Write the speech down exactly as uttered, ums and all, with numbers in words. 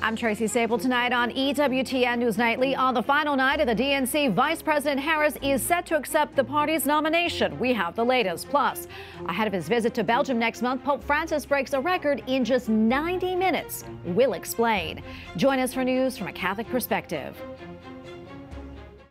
I'm Tracy Sable. Tonight on E W T N News Nightly. On the final night of the D N C, Vice President Harris is set to accept the party's nomination. We have the latest. Plus, ahead of his visit to Belgium next month, Pope Francis breaks a record in just ninety minutes. We'll explain. Join us for news from a Catholic perspective.